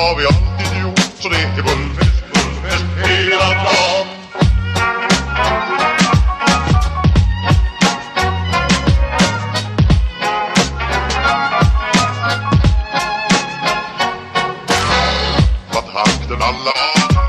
har vi alltid gjort, så det är bullfest, bullfest hela dagen. Vad takten alla